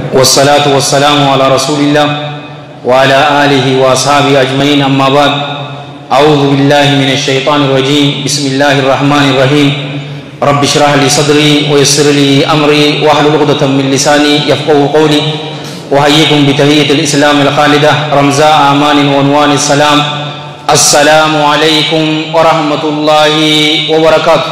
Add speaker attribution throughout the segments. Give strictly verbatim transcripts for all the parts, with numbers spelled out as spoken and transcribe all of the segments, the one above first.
Speaker 1: والصلاة والسلام على رسول الله وعلى آله وأصحابه أجمعين. أما بعد، أعوذ بالله من الشيطان الرجيم. بسم الله الرحمن الرحيم. رب اشرح لي صدري ويسر لي أمري واحلل عقدة من لساني يفقهوا قولي. وحييكم بتحية الإسلام الخالدة رمزاء أمان وعنوان السلام. السلام عليكم ورحمة الله وبركاته.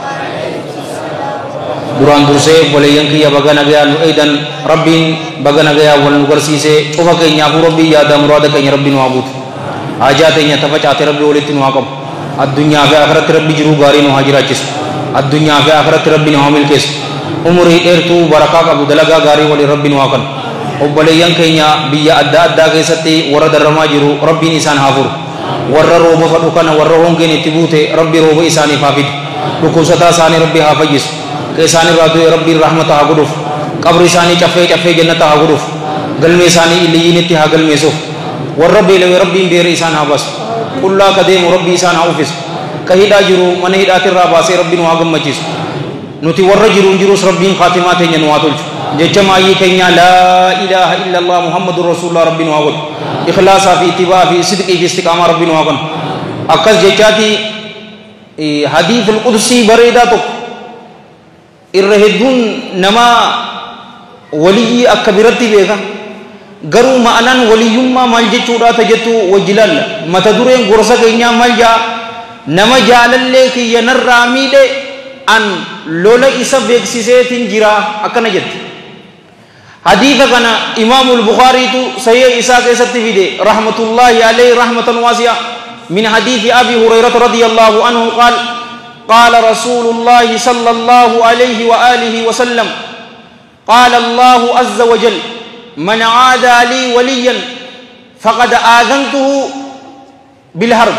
Speaker 1: Duraan dursee boleeyyan kiyya baga nagayaa nu eedan rabbiin baga nagayaa wal nu garsiise cufa keenyaafuu rabbii yaada muraada keenya rabbii nu haa guutu. Haajaa teenya tafacaate rabbii walitti nu haa qabu. Addunyaa fi akhiratti rabbii jiruu gaarii nu haa jiraachisu. Addunyaa fi akhiratti rabbii nu haa milkeessu. Umurii dheertuu barakaa qabu dalagaa gaarii waliin rabbii nu haa kennu. Obboleeyyan keenya biyya adda addaa keessatti warra darramaa jiru rabbiin isaan haa furu. Warra rooba fadhu kana warra hongeen itti buute rabbii rooba isaaniif haa fidu. Dhukkubsataa isaanii rabbii haa fayyisu. Keesani raadu rabbi rahmata haa godhuuf, qabri isaanii caffee caffee jannata haa godhuuf, galmee isaanii illiyyinitti haa galmeessuuf, warra beelawee rabbiin beera isaan haa baasu, qullaa ka deemu rabbi isaan haa uffisu, ka hidhaa jiru mana hidhaatirraa baasee rabbi nu haa gammachiisu. Nuti warra jiruun jirus rabbiin khaatimaa teenya nu haa tolchu. Jecha maayyii keenya laa ilaaha illallah muhammadur rasulullah rabbi nu haa godhu. Ikhlaasaa fi ittibaa fi sidqii fi istiqaamaa rabbi nu haa kennu. Akkas jechaati hadiithul qudsii bareedaa tokko irra hedduun nama waliyyi akka biratti beeka. Garuu ma'anaan waliyyummaa maal jechuudha ta jettu wajji laalla. Mata dureen gorsa keenyaa maal jaa nama jaalallee kiyya narraa miidhe an lola isa beeksiseetiin jira akkana jette. Hadiisa kana imaamul Bukhaariitu sahih isaa keessatti fide rahmatullahi alayhi rahmatan waasi'a min hadiisi Abi Hurayrata radiyallahu anhu qaal قال رسول الله صلى الله عليه وآله وسلم قال الله عز وجل من عادى لي وليا فقد آذنته بالحرب.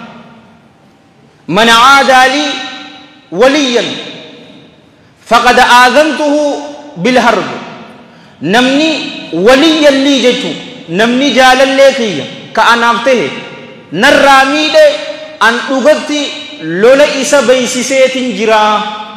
Speaker 1: من عادى لي وليا فقد آذنته بالحرب. نمني وليا لي جيتو نمني جال الليكية كأنافته نرامي دي أن أغطي lola isa beeysiseetiin jira.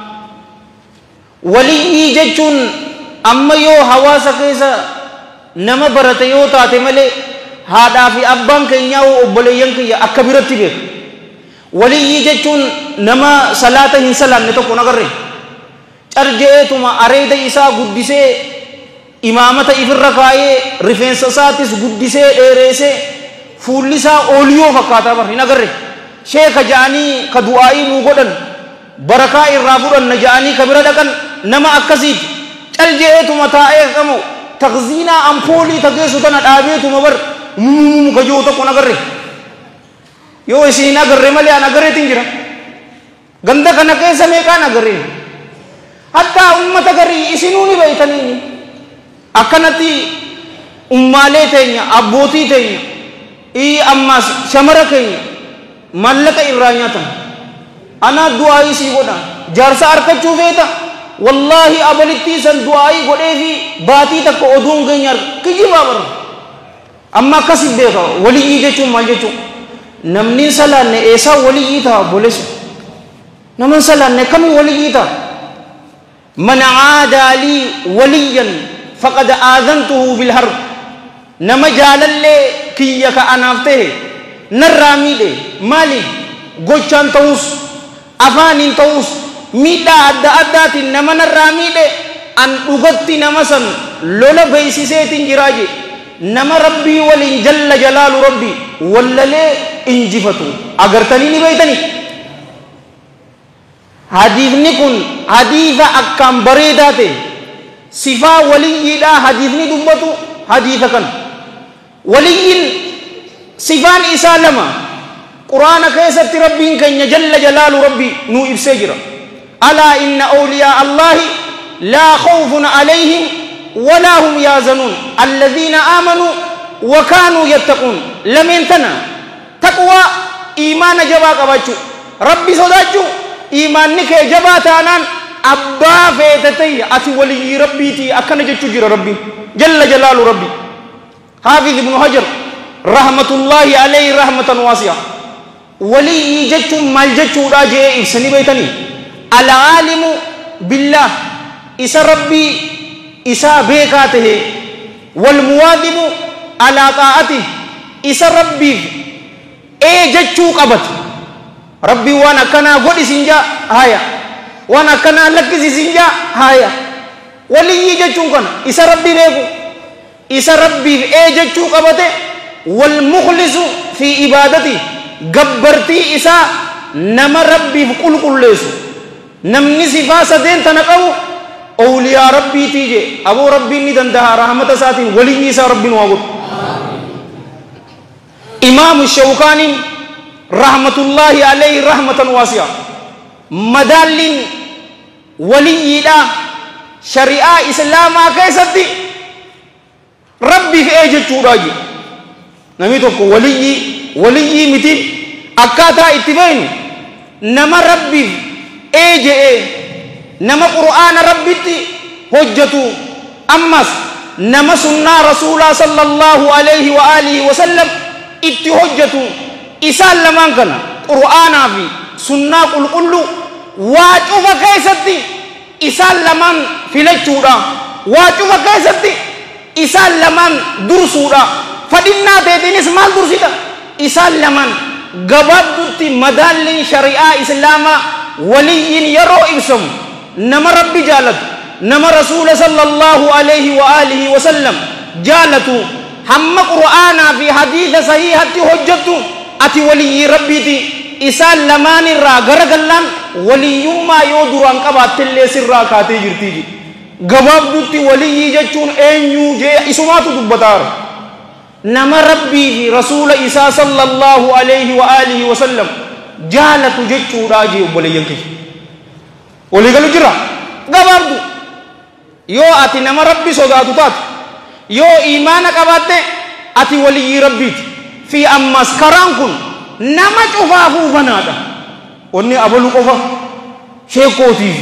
Speaker 1: Waliyyi jechuun amma yoo hawaasa keessa nama barate yoo taate malee haadhaa fi abbaan keenyaa obboleeyyan kiyya akka biratti beeku. Waliyyi jechuun nama salaata hin salaanne tokko nagarre carjeetuma areeda isaa guddisee imaamata ifirra kaayee rifeensa isaatis guddisee dheereessee fuulli isaa ooliyoo fakkaataa bar hin agarre. Sheeka ja'anii ka du'aa'ii nuu godhan barakaa irraa fudhanna ja'anii ka bira dhaqan nama akkasiiti. Caljeetuma taa'ee qabu taqziinaa ampoolii tageessu tana dhaabeetuma bar mummumu ka jiru tokko nagarre. Yoo isin agarre malee an agarreetiin jira. Ganda kana keessa meeqaan agarre. Hatta ummata garii isinuu ni beeytanii akkanatti ummaalee teenya abbootii teenya ii ammas shamara keenya mallaqa irraa nyaatan. Ana du'aayii sii godha jaarsa harkachuu feeta wallaahi abalittii san du'aayii godhee fi baatii takka oduun keenya kijibaa bara. Amma akkasi beeka waliyyii jechuun maal jechuun namni salaanne eessaa waliyyii ta'a boleessu nama salaanne kamii waliyyii ta'a. Man aadaa lii waliyyan faqad aadhantuhu bil harb. Nama jaalallee kiyya ka anaaf ta'e narraa miidhe maali gochaan ta'us afaaniin ta'us miidhaa adda addaatiin nama narraa miidhe an dhugatti nama san lola beeysiseetiin jiraa je nama rabbii waliin jalla jalaalu rabbii wallalee injifatu agartanii ni beeytanii. Hadiifni kun hadiisa akkaan bareedaa ta'e sifaa waliyyiidhaa hadiifni dubbatu hadiisa kana. Waliyyiin sifaan isaa lama quraana keessatti rabbiin keenya jalla jalaalu rabbii nuu ibsee jira. Alaa inna awliyaa allahi laa khawfun alayhim walaa hum yaazanuun alladhiina aamanuu wa kaanuu yattaquun. Lameen tana taqwaa iimaana jabaa qabaachuu rabbi sodaachuu iimaanni kee jabaa taanaan abbaa feete ta'e ati waliyyii rabbiitii akkana jechuu jira rabbiin jalla jalaalu rabbii. Haafiz ibnu Hajar rahmatullahi alayhi rahmatan waasi'a. Waliyyi jechuun maal jechuudha jee ibsanii beeytanii. Al-aalimu billah isa rabbii إسا بيكاته والمواظب على طاعته إسا ربي إيه جتشو قبط ربي وانا كنا قد سنجا هايا وانا كنا لك سنجا هايا ولي جتشو كنا إسا ربي بيكو إسا ربي إيه جتشو قبط والمخلص في عبادتي gabbartii isaa nama rabbiif qulqulleessu namni sifaa sadeen tana qabu awliyaa rabbiitii je aboo rabbiin ni danda'a rahmata isaatiin waliyyi isaa rabbiin waa godhu imaamu shawkaaniin rahmatullaahi alayhi rahmatan waasi'a madaalliin waliyyiidha shari'aa islaamaa keessatti rabbiif ee jechuudha je namni tokko waliyyi waliyyi miti akkaataa itti beeknu nama rabbiif ee je'ee nama qur'aana rabbitti hojjetu ammas nama sunnaa rasuulaa sallallahu alayhi wa alihi wa sallam itti hojjetu isaan lamaan kana qur'aanaa fi sunnaa qulqullu waa cufa keessatti isaan lamaan filachuudha waa cufa keessatti isaan lamaan dursuudha fadhinnaa teetiinis maal dursita isaan lamaan gabaabdutti madaalliin shari'aa islaamaa waliyyiin yeroo ibsamu nama rabbi jaalatu nama rasuula sallallahu alayhi wa alihi wa sallam jaalatu hamma qur'aanaa fi hadiisa sahiihatti hojjettu ati waliyyii rabbiiti isaan lamaan irraa garagallaan waliyyummaa yoo duraan qabaattillee sirraa kaatee jirtiiji gabaabdutti waliyyii jechuun eenyuu jee isumaatu dubbataara nama rabbii fi rasuula isaa sallallahu alayhi wa alihi wa sallam jaalatu jechuudha jee obboleeyyan kiyya walii galu jira gabaabdu yoo ati nama rabbi sodaatu taate yoo iimaana qabaatte ati waliyyii rabbiiti fi ammas karaan kun nama cufaafuu banaadha wanni abalu qofa sheekootiif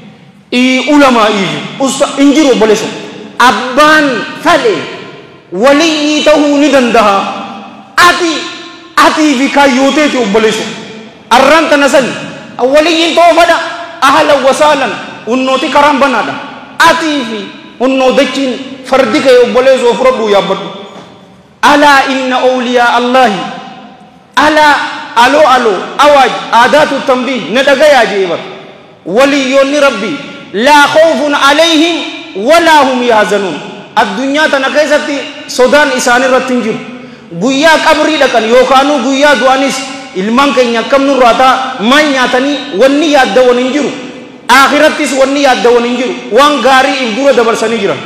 Speaker 1: ulamaa'iif usta injiru obboleessa abbaan fale waliyyi ta'uu ni danda'a ati atii fi kaayyooteeti obboleessa arraan tana sani waliyyiin ta'uu fadha ahlan wa sahlan unnooti karaan banaadha atii fi unnoo dachiin fardi kee obboleessa of fudhadhu yaabbadhu alaa inna awliyaa allahi alaa aloo aloo awaaj aadaatu tanbiih na dhagayaa jeebar waliyyoonni rabbii laa khawfun alayhim walaa hum yahzanuun addunyaa tana keessatti sodaan isaan irratti hin jiru guyyaa qabrii dhaqan yookaanuu guyyaa du'anis ilmaan keenya akkam nurraa ta'a maal nyaatanii wanni yaaddawan hin jiru akhirattis wanni yaaddawan hin jiru waan gaarii if dura dabarsanii jiran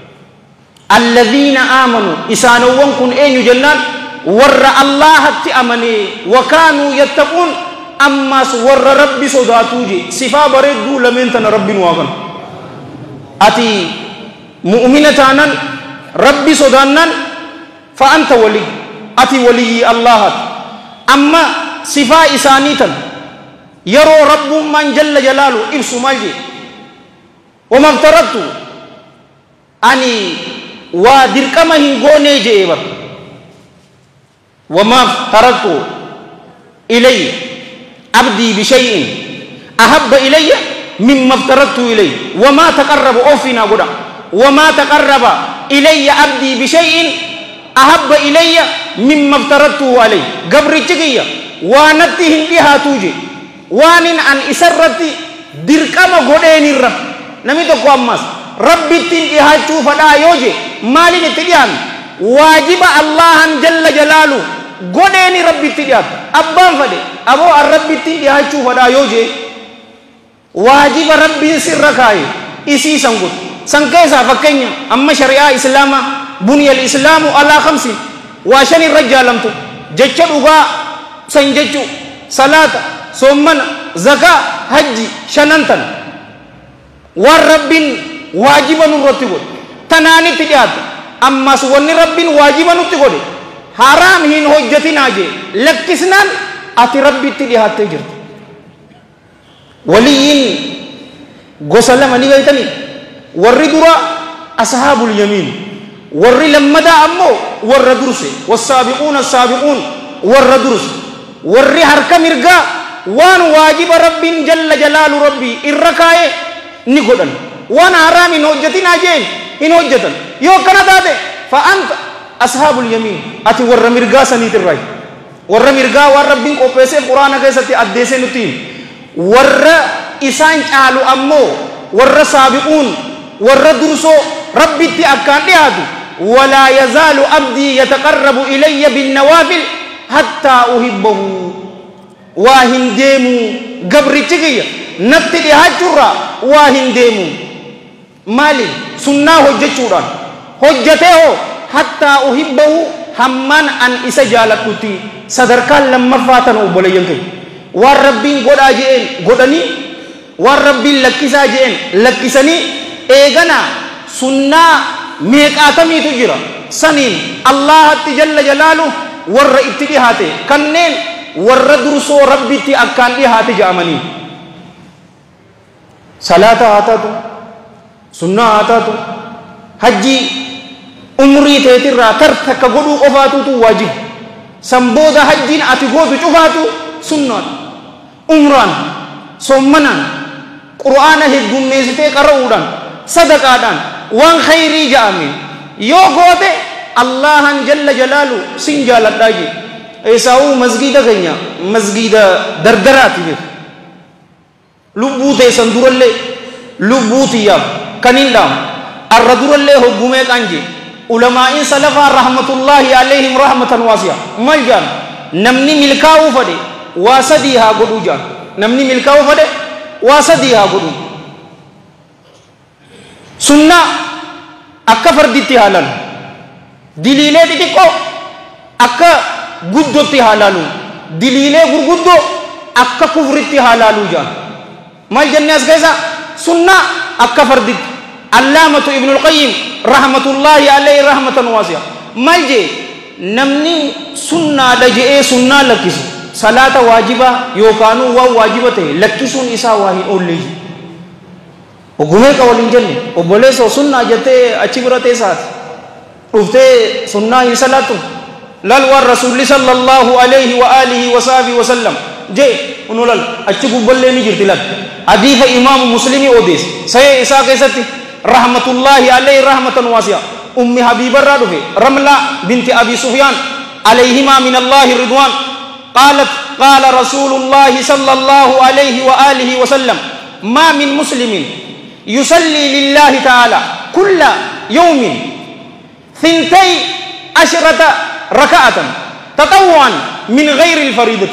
Speaker 1: alladhiina aamanuu isaanowwan kun eenyu jennaan warra allahatti amanee wakaanuu yattaquun ammas warra rabbi sodaatuu je sifaa bareedduu lameen tana rabbiin waa kan ati mu'mina taanan rabbi sodaannan fa anta wali ati waliyyi allahat amma sifaa isaanii tan yeroo rabbummaan jalla jalaalu ibsu maal je wama aftarattu ani waa dirqama hin goonee jee bar wama aftarattu ilayya abdii bishay'in ahabba ilayya mimma aftarattu ilayya wama taqarraba ofina godha وما تقرب إلي عبدي بشيء أحب إلي مما افترضته عليه قبر الجية وانتهم بها توجي وانن أن إسرتي دركما غدين الرب نمي تقوى أمس ربي تنتهى تشوف دا يوجي مالي نتديان واجب الله جل جلاله غدين ربي تنتهى أبان فدي أبو الرب تنتهى تشوف دا يوجي واجب ربي سركاي إسي سنقود سنكيسا فكينيا أما شريعة إسلام بني الإسلام على خمس وعشان الرجال لمتو جتشا دوغا سنجتشو صلاة صومنا زكاة حج شننتن والرب واجبا نرتقل تناني تجاد أما سواني رب واجبا نرتقل حرام هين حجتنا جي لكسنان أتي ربي تجاد تجرد وليين غسل مني غيتني warri dura ashabul yamin warri lammada ammo warra durse was-sabiquna as-sabiqun warra durse warri harka mirga waan waajiba rabbin jalla jalalu rabbi irrakaye ni godan waan haramin hojjatina jeen إن وجدن يو كنا تاتي فأنت أصحاب اليمين أتي ورّ مرقا سنيت الرأي ورّ مرقا ورّبين قوبيسي قرآن كيستي أدسي نتين ورّ إسان تعالو أمو ورّ سابقون ورّ درسو ربي تي أكان لهذا ولا يزال عبدي يتقرب إلي بالنوافل حتى أحبه واهن ديمو قبر تيجي نتدي هجرة واهن ديمو مالي سنة هجة شوران هجته حتى أحبه hamman an isa jaalatutti sadarkaan lammaffatan obbola yankai waan rabbiin godhaa jeen godhanii waan rabbiin lakkisaa jeen lakkisanii eegana sunnaa meeqaatamiitu jira saniin allahatti jalla jalaalu warra itti dhihaate kanneen warra dursoo rabbitti akkaan dhihaate ja'amanii salaata haa taatu sunnaa haa taatu hajjii umrii teetirraa tartakka godhuu qofaatutu waajib sambooda hajjiin ati gootu cufaatu sunnaan umraan sommanaan qur'aana heddummeessitee qara'uudhaan sadaqaadhaan waan khayrii ja'ame yoo goote allahan jalla jalaalu sin jaaladhaa je eesaa'uu masgiida keenya masgiida dardaraati beek lubbuu teessan durallee lubbuu tiyyaaf kan hin dhaamu arra durallee hoggumee qanje ulamaa'in salafaa rahmatullahi alayhim rahmatan wasi'a mal jaan namni milkaa'uu fade waa sadii haa godhuu jaan namni milkaa'uu fade waa sadii haa godhuu sunna akka farditti haalan diliilee xixiqqoo akka guddotti haalalu diliilee gurguddoo akka kufritti haalalu jaan mal jenne as keessa sunna akka farditti علامة ابن القيم رحمة الله عليه رحمة واسعة مالجي نمني سنة لجئ سنة لكيس صلاة واجبة يوكانو واجبة لكيسون إسا واهي أولي وقومي قولين جنة وبوليسو سنة جتة أچبرة سات رفته سنة صلاة لالوار رسول صلى الله عليه وآله وصحبه وسلم جي ونولال أچبو بلي نجر تلال حديث إمام مسلمي أوديس سي إسا كيستي رحمة الله عليه رحمة واسعة أم حبيب الرادفة رملة بنت أبي سفيان عليهما من الله الرضوان قالت قال رسول الله صلى الله عليه وآله وسلم ما من مسلم يصلي لله تعالى كل يوم ثنتي عشرة ركعة تطوعا من غير الفريضة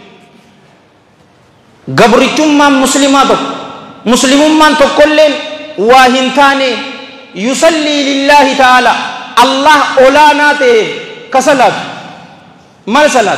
Speaker 1: قبرتم مسلمات مسلمون تقولين واهنتاني يصلي لله تعالى الله أولاناته كصلاة ما صلاة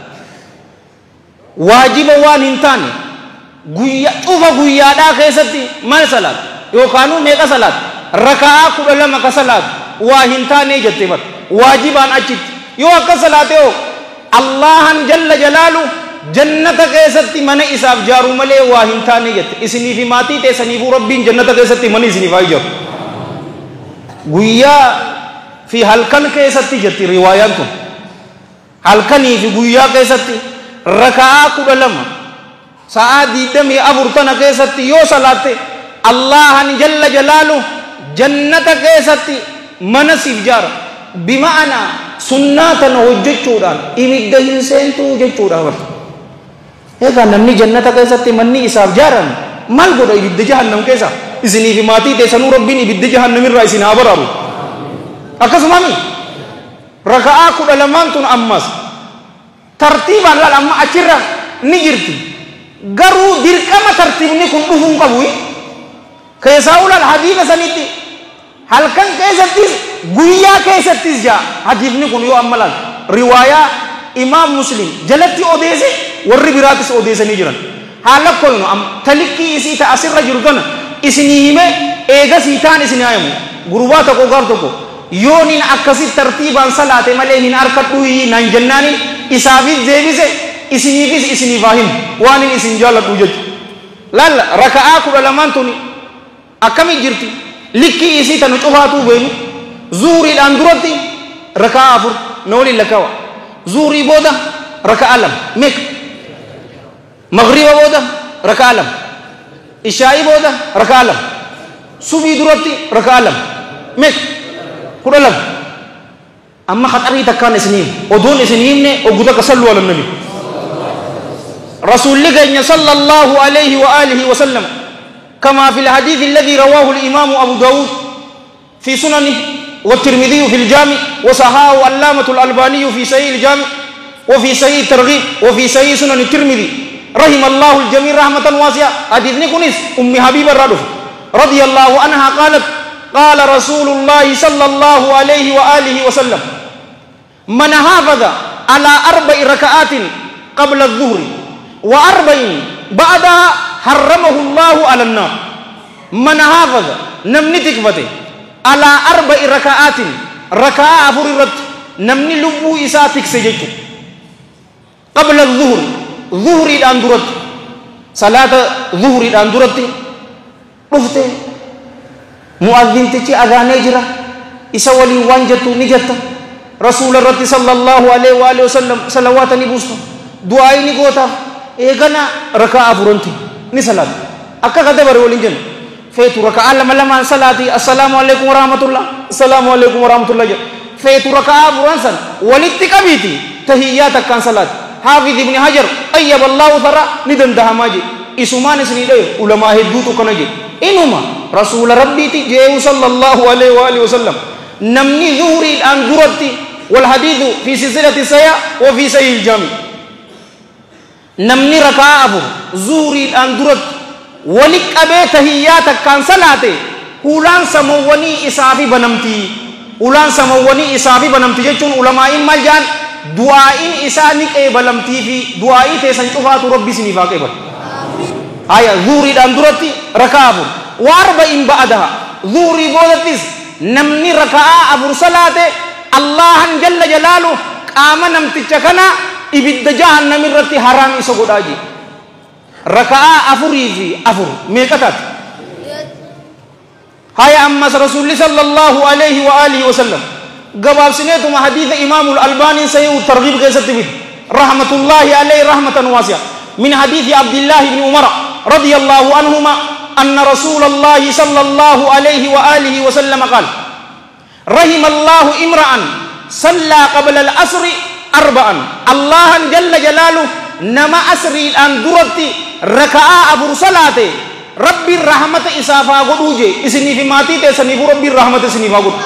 Speaker 1: واجب واهنتاني غيا أوفا غيا دا كيستي ما صلاة يوكانو ميكا صلاة ركعة كلما كصلاة واهنتاني جتبت واجبان أجت يو كصلاة يو الله جل جلاله جنت كيستي من إساف جارو ملي واهنتاني جت إسني في ماتي تسني في ربين جنت كيستي من إسني فايجر غيا في هلكن كيستي جت رواياتكم هلكني في غيا كيستي ركعة كلما سعادي دمي أبورتنا كيستي يو صلاة الله جل جلاله جنت كيستي من إساف جار بمعنى سنة وجد چودان إمدهن سنتو وجد چودان Eka namni jannata keessatti manni isaaf jaaran maal godha ibidda jahannam keessa isinii fi maatii teessanuu rabbiin ibidda jahannamirraa isin haa baraaru akkasumami raka'aa kudha lamaan tun ammas tartiibaan laal amma achirra ni jirti garuu dirqama tartiibni kun dhufuun qabu keessaa ulal hadiisa sanitti halkan keessattis guyyaa keessattis jaa hadiifni kun yoo amma laal riwaayaa imam muslim jalatti odeese warri biraatis odeesanii jiran haala koyno am talikki isii ta asirra jiru kana isinii hime eega siitaan isin haayamu gurbaa tokko gaar tokko yooniin akkasi tartiibaan salaate malee hin harkadhu nan jennaanin isaafis deebise isiniifis isiniif haa himu waanin isin jaalladhu jechu laalla raka'aa kudha lamaan tuni akkamit jirti likki isii tanu cufaatuu beenu zuuriidhaan duratti raka'aa afur na waliin lakkawa زوري بودا ركع ألم ميك مغرب بودا ركع ألم إشاء بودا ركع ألم سبي درتي ركع ألم mek kudalam amma khatari takkan isnim odun isnimne oguda kasallu ala nabi rasul liganya sallallahu alaihi wa alihi wasallam kama fil hadith alladhi rawahu al imam abu daud fi sunanihi والترمذي في الجامع وصححه علامة الألباني في صحيح الجامع وفي صحيح الترغيب وفي صحيح سنن الترمذي رحم الله الجميع رحمة واسعة حديث نكونس أم حبيبة الرادف رضي الله عنها قالت قال رسول الله صلى الله عليه وآله وسلم من حافظ على أربع ركعات قبل الظهر وأربع بعدها حرمه الله على النار من حافظ نمنتك بته على أربع ركعات ركعة فررت نمني لبو إساتك سجدت قبل الظهر ظهر الأندرت صلاة ظهر الأندرت رفت مؤذن تجي أغاني جرا إسوالي وانجتو نجت رسول الله صلى الله عليه وآله وسلم صلوات نبوسته دعائي نقوتا إيغانا ركعة فرنتي نسلات أكا كتبر ولنجن فيتو ركعة لما لما صلاتي السلام عليكم ورحمة الله السلام عليكم ورحمة الله فيتو ركعة فرنسان ولتكبيتي تهياتك كان صلاة حافظ ابن حجر أيب الله ثرى ندن دهماجي إسمان سنيدي علماء هدوتو كنجي إنما رسول ربي تجيه صلى الله عليه وآله وسلم نمني ظهري الآن ذرتي والحديث في سلسلة سيا وفي سيل الجامع نمني ركعة أبو ظهري الآن ذرت ولك أبي تهياتك كان صلاته أولان سمووني إسافي بنمتي أولان سمووني إسافي بنمتي جتون علماء مالجان دعائين إسانك إيه بلمتي في دعائي تيسان شفاة ربي سنفاك إيه بل آية ظهري الآن ذرتي ركعة أبو واربعين بعدها ظهري بودتيس نمني ركعة أبو صلاة الله جل جلاله قام نمتي چكنا إبد جهنم الرتي حرام إسو قداجي ركعة أفري في أفر ميكتات هاي أمس رسول صلى الله عليه وآله وسلم قبل سنتم حديث إمام الألباني سيء الترغيب قيسة بي رحمة الله عليه رحمة واسعة من حديث عبد الله بن عمر رضي الله عنهما أن رسول الله صلى الله عليه وآله وسلم قال رحم الله امرأ صلى قبل العصر أربعا الله جل جلاله نما أسري الآن درتي ركعة أبو صلاته ربي الرحمة إسافا قدوجي إسني في ماتي تسني ربي الرحمة إسني فاقود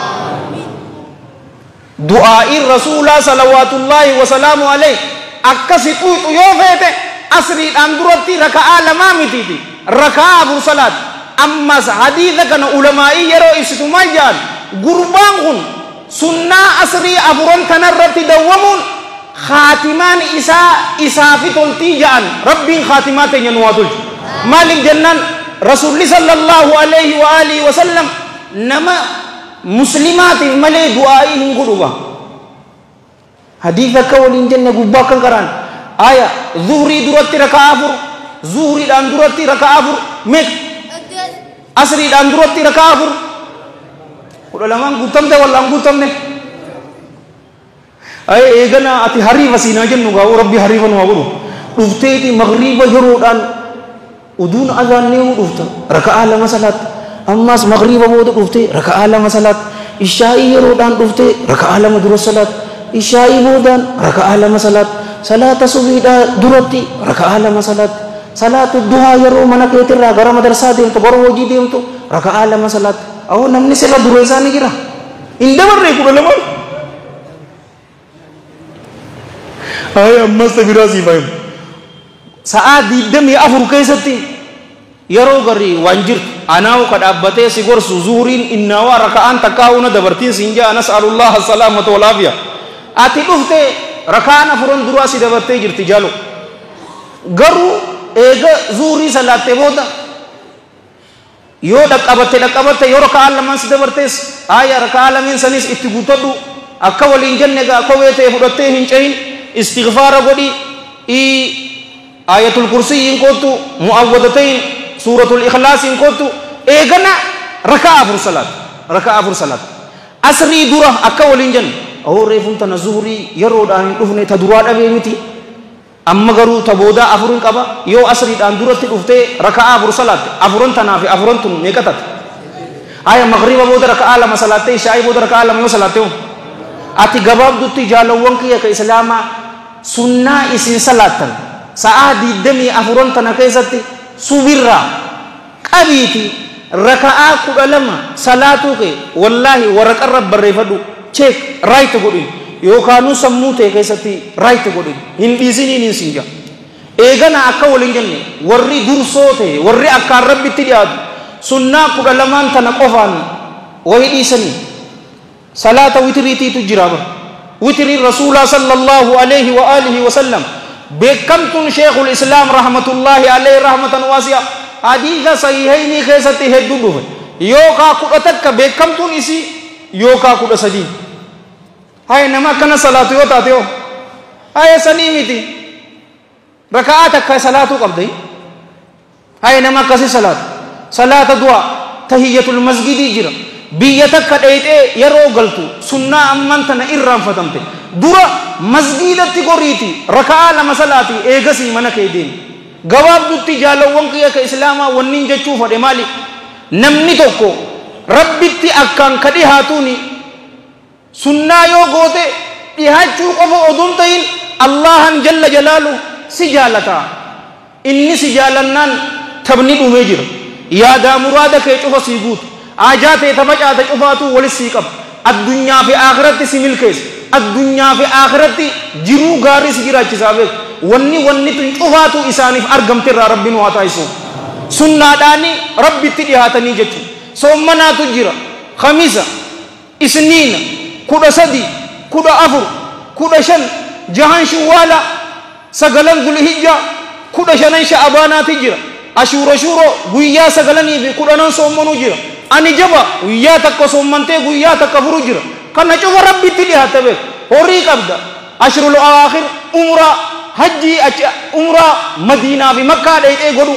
Speaker 1: دعاء الرسول صلوات الله وسلام عليه أكسيطوت يوفيت أسري الآن درتي ركعة لما متيتي ركعة أبو صلاة أما حديثك أن علمائي يروا إفتو مجال قربان سنة أسري أبوران تنرتي دوامون خاتمان إسا إسا في تلتيجان ربي خاتمات ينواتل مالك جنان رسول صلى الله عليه وآله وسلم نما مسلمات ملي دعائي نقولوا حديثك ولين جنة قباكا كران آية ظهري درتي ركعافر ظهري دان درتي ركعافر مك أسري دان درتي ركعافر قل لما قلتم ده ولا قلتم ده أي إيجانا أتي هاري وسينا جنوغا وربي هاري ونوغو رفتي مغرب جرودان ودون أذان نيو رفتا ركعة لما صلاة أماس مغرب بود رفتي ركعة لما صلاة إشائي جرودان رفتي ركعة لما درس صلاة إشائي بودان ركعة لما صلاة صلاة صبح درتي ركعة لما صلاة صلاة الضحى يرو منا كيترا غرا مدرسة ديم تو غرو وجي ديم تو ركعة لما صلاة أو نمني سلا درساني كرا إنده بريكو لما أي أما سبيراسي فاهم saat di demi afur kaisati yaro gari wanjir anau kada abate sigor suzurin innawa raka'an takauna dabartin sinja nas'alullah as-salamata wal afiyah ati ufte raka'an afurun durasi dabarte jirti jalo garu ega zuri salate boda yo dakabate dakabate yo raka'an laman sidabarte aya raka'an lamin sanis ittigutodu akawalin jannega akawete fudatte hincain istighfar godi i ayatul kursi in kotu muawwadatain suratul ikhlas in kotu egana raka'a fur salat raka'a fur salat asri durah akawalin jan awre funta nazuri yaro dan dufne tadura da miti amma garu taboda afurun qaba yo asri dan durati dufte raka'a fur salat afurun tanafi afurun tun mekatat Aya magriba booda raka'aa lama salaattee ishaa'ii booda raka'aa lama yoo salaattee ati gabaabdutti jaalawwan kiyya ka islaamaa sunnaa isin salaattan sa'aa diddamii afuran tana keessatti subirraa qabiiti raka'aa kudha lama salaatuu kee wallaahi waraqarra barreeffadhu cheek right godhin yookaanuu sammuu ta'e keessatti right godhin hin dhiisiniin hin sinja eegana akka waliin jenne warri dursoo ta'e warri akkaan rabbitti dhiyaatu sunnaa kudha lamaan tana qofaan wayi dhiisanii salaata witiriitiitu jira bara witiriin rasuulaa sallallahu alayhi wa alihi wa sallam beekamtuun sheekul islaam rahmatullahi alayhi rahmatan waasi'a hadiisa sahihaynii keessatti hedduu dhufe yookaa kudha takka beekamtuun isii yookaa kudha sadii haya nama akkana salaatu yoo taate yoo haya sanii miti raka'aa takka salaatuu qabdai haya nama akkasi salaatu salaata du'a tahiyyatul masjidii jira biyya takka dheeyxee yeroo galtu sunnaa amman tana irraanfatamte dura masjidatti goriiti raka'aa lama salaati eegasii mana kee deemi gabaabdutti jaalawwan kiyya ka islaamaa wanniin jechuu fadhe maali namni tokko rabbitti akkaan ka dhihaatuuni sunnaa yoo goote dhihaachuu qofa oduun ta'in allahan jalla jalaalu si jaalataa inni si jaalannaan tabni dhumee jira yaadaa muraada kee cufa sii guutu ajaa ta'e tafacaata cufaatu walis sii qaba addunyaa fi akhiratti si milkeessa addunyaa fi akhiratti jiruu gaarii si jiraachisaa beeku wanni wanni tun cufaatu isaaniif argamte irraa rabbiin waa taasisu sunnaadhaani rabbitti dhihaatanii jechuudha soommanaatu jira khamisa isniina kudha sadi kudha afur kudha shan jahan shawwaala sagalan dhulhijja kudha shanan sha'abaanaati jira ashura shuro guyyaa sagalanii fi kudhanan soommanuu jira ani jaba guyyaa takka soommantee guyyaa takka furu jira kana cufa rabbitti dhihaata beeku horii qabda ashrul awaakhir umraa hajji umraa madiinaa fi makkaa dheeyxee godhu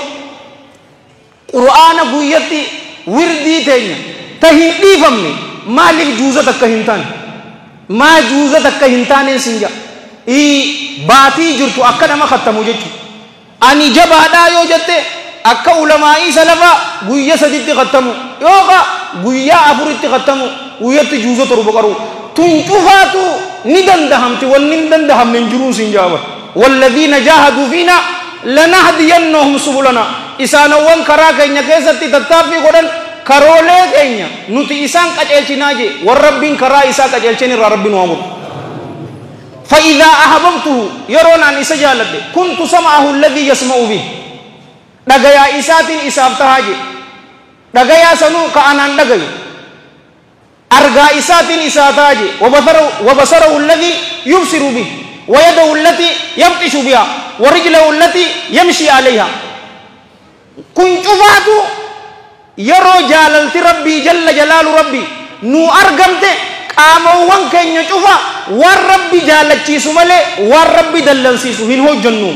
Speaker 1: qur'aana guyyatti wirdii teenya ta hin dhiifamne maaliif juuza takka hin taane maa juuza takka hin taaneen sinja ii baatii jirtu akka nama khattamu jechuudha ani jabaadhaa yoo jette akka ulamaa'ii salafaa guyya saditti khattamu yooka guyyaa afuritti khattamu guyyatti juuza torba qaru tun cufaatu ni dandahamti wanni hin dandahamne hin jiruun sinjaaba والذين جاهدوا فينا لنهدينهم سبلنا إسانا وان كرا كينيا كيساتي تتابي قدن كرولي كينيا نتي إسان كجلشناجي والربين كرا إسان كجلشني ربين وامر فإذا أحببته يرون عن إسجالته كنت سمعه الذي يسمع به دغيا إساتين إسابتهاجي دغيا سنو كأنان دغي أرغا إساتين إساتهاجي وبصره, وبصره الذي يبصر به ويده التي يبطش بها ورجله التي يمشي عليها كنت فاتو يرو جلالة ربي جل جلال ربي نو أرغمت قاموان كن يشوفا والربي جالت شيسو ملي والربي دلن سيسو هنهو جنون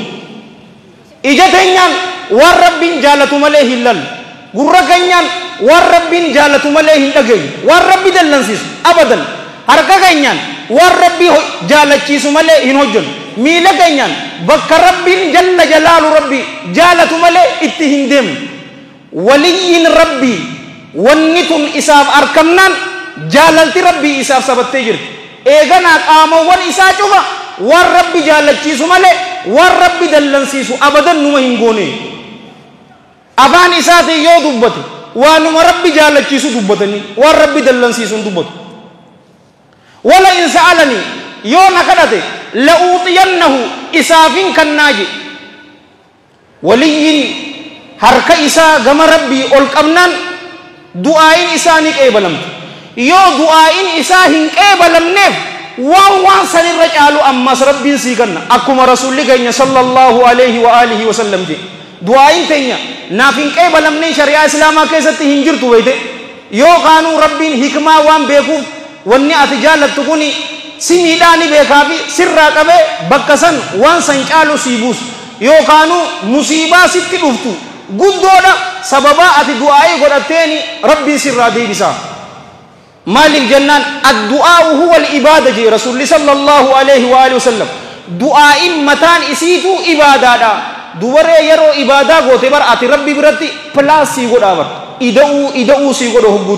Speaker 1: إجتنيان والربي جالت ملي هلال غرقنيان والربي جالت ملي هندقين والربي دلن سيسو أبدا harka keenyaan waan rabbii jaalachiisu malee hin hojjennu miila keenyaan bakka rabbiin jalla jalaalu rabbii jaalatu malee itti hin deemnu waliyyiin rabbii wanni tun isaaf arkamnaan jaalalti rabbii isaaf sabattee jirti eeganaa qaamawwan isaa cufa waan rabbi jaalachiisu malee waan rabbi dallansiisu abadan numa hin goone afaan isaatiin yoo dubbate waanuma rabbi jaalachiisu dubbatanii waan rabbi dallansiisu dubbatu ولا إن سألني يوم كذا لأوطينه إسافين كناجي ولي حركة إسا جم ربي أولكمنان دعائن إساني كيبلم يو دعائن إساهين كيبلم نف وان وان سني رجالو أما ربي سيكنا أكما رسول الله صلى الله عليه وآله وسلم دي دعائن تينيا نافين كيبلم ني شريعة إسلاما كيسة هنجر تويته يو قانو ربي حكمة وان بيكو wanni ati jaallattu kuni simiidhaani beekaafi sirraa qabee bakka san waan san caalu sii buusu yookaanu musiibaa sitti dhuftu guddoodha sababaa ati du'aa'ii godhatteeni rabbiin sirraa deebisaa maaliif jennaan addu'aa'u huwa al-ibaada jee rasuulli sallallahu alayhi wa alihi wasallam du'aa'iin mataan isiitu ibaadaadha dubaree yeroo ibaadaa goote bar ati rabbi biratti pilaasii godhaa bar ida'uu ida'uu sii godho hubbutu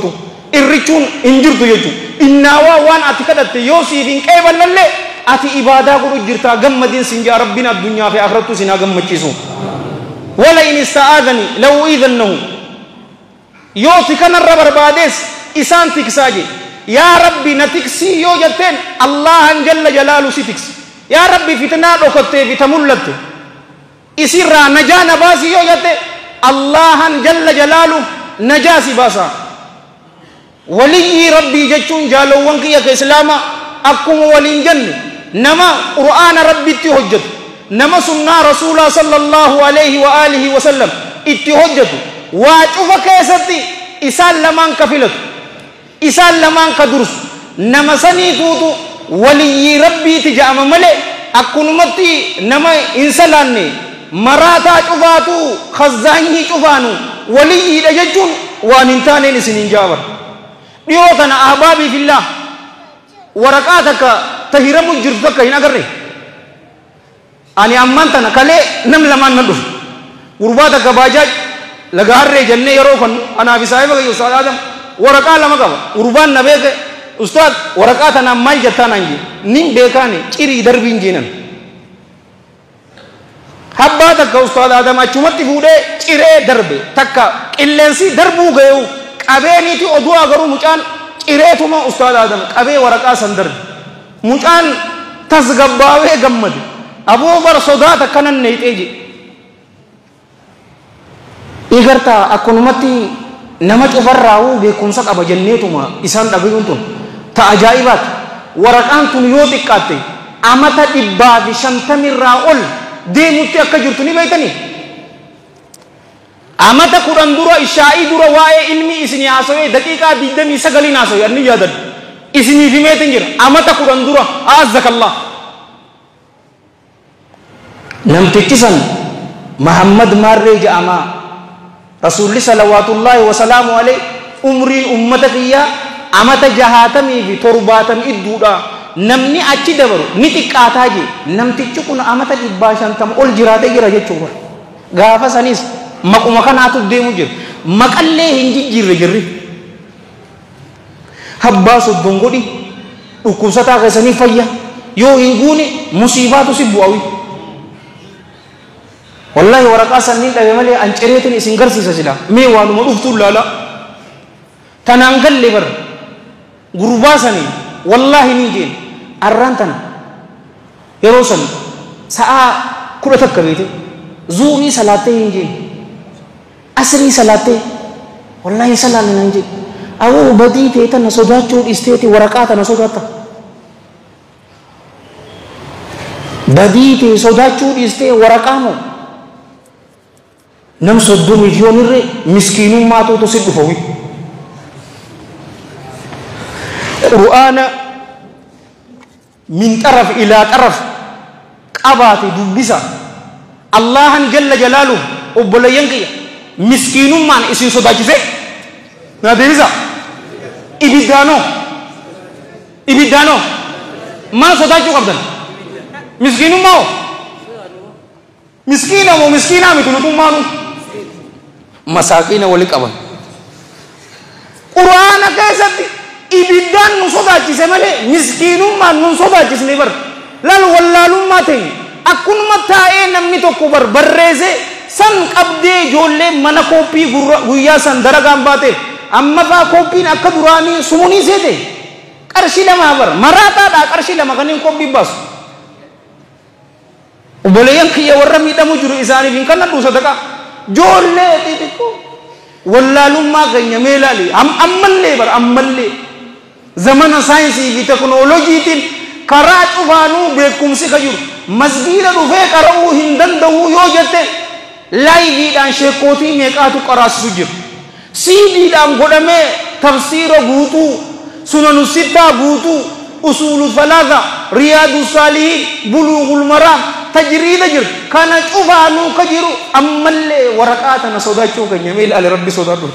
Speaker 1: irrichuun hin jirtu jechuudha innaawaa waan ati kadhatte yoo siif hin qeeballallee ati ibaadaa godhu jirtaa gammadiin sin jaa rabbiin addunyaa fi akhirattu sin haa gammachiisu wala in ista'aadani law iidannahu yoo ti kanarra barbaadees isaan tiksaa je yaa rabbi na tiksii yoo jetteen allahan jalla jalaalu si tiksi yaa rabbi fitnaa dhokattee fi ta mul'atte isirraa najaa na baasi yoo jette allahan jalla jalaalu najaa si baasa waliyyi rabbii jechuun jaalowwan kiyya ka islaama akkuma waliin jenne nama qur'aana rabbitti hojjetu nama sunnaa rasuulaa sallallahu alayhi wa alihi wa sallam itti hojjetu waa cufa keessatti isaan lamaan ka filatu isaan lamaan ka dursu nama saniituutu waliyyi rabbiiti ja'ama malee akkunumatti nama hin salaanne maraataa cufaatu khazzaanyii cufaanu waliyyiidha jechuun waan hin taaneen isin hin jaabar dhiyoo tana ahbaabii fillah waraqaa takka tahiramu jirtu takka hin agarre ani amman tana kalee nam lamaan nan dhufu gurbaa takka baajaaj laga harree jennee yeroo kan anaaf isaa'iba gayyo ustaad Adam waraqaa lama qaba gurbaan na beeke ustaad waraqaa tana maal jettaan anji nin beekaane cirii darbiin jeenan habbaa takka ustaad Adam achumatti fuudhee ciree darbe takka qilleensi darbuu gayu qabeeniiti oduu agaruu mucaan cireetuma ustaad Adam qabee waraqaa san darbe mucaan tasgabbaawee gammade aboo bar sodaata kanan neexee je igartaa akkunumatti nama cufarraa'uu beekumsa qaba jenneetuma isaan dhagayuun tun ta ajaa'ibaat waraqaan tun yoo xiqqaatte amata dhibbaa fi shantamirraa ol deemutti akka jirtu ni beeytanii amata kudhan dura ishaa'ii dura waa'ee ilmi isinii haasawee daqiiqaa digdamii sagaliin haasawee anni yaadan isinii himeetin jira amata kudhan dura a'azzakallah namtichi san Muhammad Marree ja'amaa Rasulli salawatullahi wa salaamu alayhi umriin ummata kiyya amata jahaatamii fi torbaatam idduudha namni achi dabaru ni xiqqaataa je namtichi kun amata dhibbaa shantam ol jiraatee jira jechuudha gaafa sanis maquma kanaatu deemu jira maqallee hin jijjiirre jirri habbaa soddon godhi dhukkubsataa keessanii fayya yoo hin guune musiibaatu si bu'awi wallahi waraqaa sanniin dhabe malee an cireetin isin garsiisa sila mee waanuma dhuftuu laala tanaan galle bar gurbaa sanii wallahi niin jeen arraan tana yeroo san sa'aa kudha takka beete zuurii salaattee hin jeen asrii salaattee wallahi salaalle nan jeen awoo badii ta'e tana sodaachuu dhiisteeti waraqaa tana sodaatta badii ta'e sodaachuu dhiistee waraqaa moo nam soddom milyoonirre miskiinummaatuutu si dhufawi qur'aana min xaraf ilaa xaraf qabaate dubbisa allahan jalla jalaaluhu obboleeyyan kiyya miskiinummaan isin sodaachise naa deebisa ibiddaanoo ibiddaanoo maa sodaachuu qabdan miskiinummaa oo miskiina moo miskiinaa miti nutummaanu masaakiina wali qaban qur'aana keessatti ibiddaan nu sodaachise malee miskiinummaan nun sodaachisne bar lal wallaalummaa ta'e akkunuma taa'ee namni tokko bar barreesse san qabdee ijoollee mana kooppii guyyaa san daragaan baate amma faa kooppiin akka duraanii sumunii seete qarshii lamaa bar maraataadhaa qarshii lama kaniin koppii baasu obboleeyyan kiyya warra miidhamu jiru isaaniif hin kannadhu sadaqa joollee xixiqqoo wallaalummaa keenya mee ilaali ammallee bar ammallee zamana saayinsii fi teknooloojiitiin karaa cufaanuu beekumsi ka jiru masgiida dhufee qara'uu hin danda'u yoo jette laayiviidhaan sheekootii meeqaatu qaraasisu jiru siidiidhaan godhamee tafsiira guutuu sunanu sittaa guutuu usuulu falaasa riyaadu saalihiin buluugul maraam tajriida jir kana cufaanuu ka jiru ammallee waraqaa tana sodaachuu keenya mee ilaali rabbi sodaadhu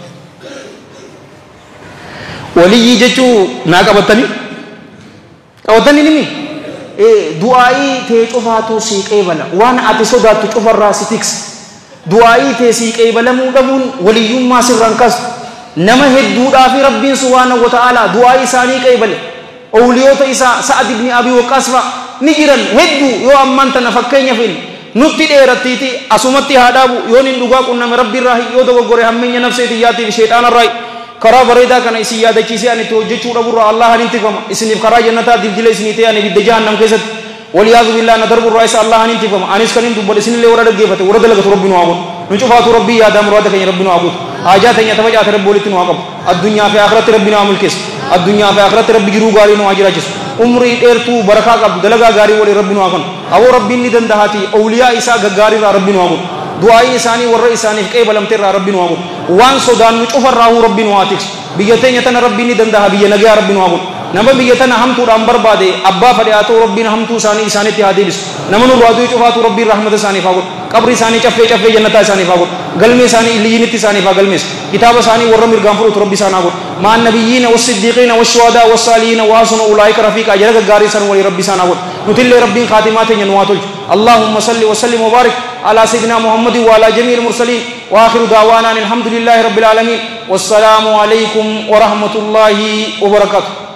Speaker 1: waliyyi jechuu naa qabatanii qabatanii nimi du'aa'ii tee cufaatu sii qeebala waan ati sodaattu cufarraa si tiksa du'aa'ii tee sii qeebalamuu dhabuun waliyyummaa sirraan kastu nama hedduudhaa fi rabbiin subhaanahu wa ta'ala du'aa isaanii qeebale awliyoota isaa Sa'ad ibn Abi Waqqaas ni jiran hedduu yoo ammaan tana fakkeenya fiin nutti dheerattiiti asumatti haa dhaabu yoon hin dhugaa qunname rabbiirraa yoo dogoggore hammeenya nafseeti yaatiif sheexaanarraa karaa bareedaa kana isin yaadachiisee ani itti hojjechuu dhaburraa Allah hin tifama isiniif karaa jannataatiif jila isinii ta'e ani ibidda jahannam keessatti waliyaazu billah na darburraa isa Allah hin tifama anis kan hin dubbadhe isinillee warra dhaggeeffate warra dalagatu rabbi nu haa godhu nu cufaatu rabbii yaadaa muraada keenya rabbi nu haa godhu haajaa teenya tabacaate rabbi walitti nu haa qabu addunyaa fi akhiratti rabbi nu haa mulkeessu addunyaa fi akhiratti rabbi jiruu gaarii nu haa jiraachisu umrii dheertuu barakaa qabdu dalagaa gaarii walii rabbi nu haa kennu awoo rabbiin ni dandahaati awliyaa isaa gaggaarii irraa rabbi nu haa godhu du'aayin isaanii warra isaaniif qeebalamte irraa rabbi nu haa godhu waan sodaannu cufarraa rabbi nu haa tiksu biyya teenya tana rabbiin ni dandaha biyya nagaa rabbi nu haa godhu nama biyya tana hamtuudhaan barbaade abbaa fadhe haa ta'u rabbiin hamtuu isaanii isaanitti haa deebisu nama nu du'aa cufaatu rabbiin rahmata isaaniif haa godhu qabri isaanii caffee caffee jannataa isaaniif haa godhu galmee isaanii illiyyinitti isaaniif haa galmeessu kitaaba isaanii warra mirgaan fudhatu rabbi isaan haa godhu ma'an nabiyyiina wassiddiqiina washuhadaa wassaalihiina wa hasuna ulaa'ika rafiiqa jala gaggaarii isaan walii rabbi isaan haa godhu nutillee rabbiin khaatimaa teenya nu haa tolchu اللهم صل وسلم وبارك على سيدنا محمد وعلى جميع المرسلين وآخر دعوانا الحمد لله رب العالمين والسلام عليكم ورحمة الله وبركاته.